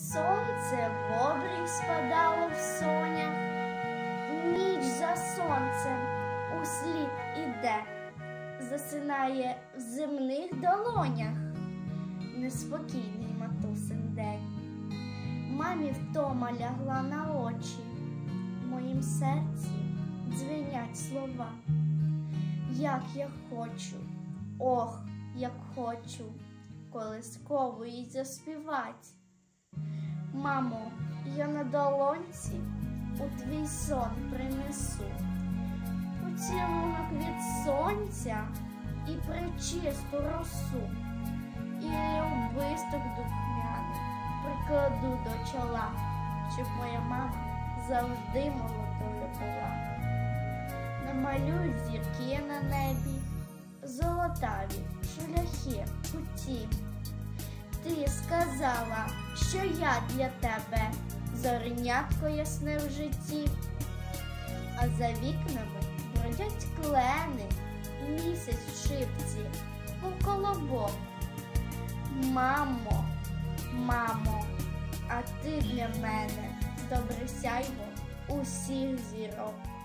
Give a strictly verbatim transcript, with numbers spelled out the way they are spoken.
Сонце в обрій спадало в сонях, ніч за сонцем услід іде, засинає в земних долонях неспокійний матусин день. Мамі втома лягла на очі, в моїм серці дзвенять слова. Як я хочу, ох, як хочу, колискову їй заспівать. Мамо, я на долонці у твій сон принесу поцілунок від сонця і пречисту росу, і любисток духмяний прикладу до чола, щоб моя мама завжди молодою була. Намалюй зірки на небі, золотаві шляхи путі. Ти сказала, що я для тебе зоренятко ясне в житті, а за вікнами бродять клени, місяць в шипці, мов колобок. Мамо, мамо, а ти для мене добре сяйво усіх зірок.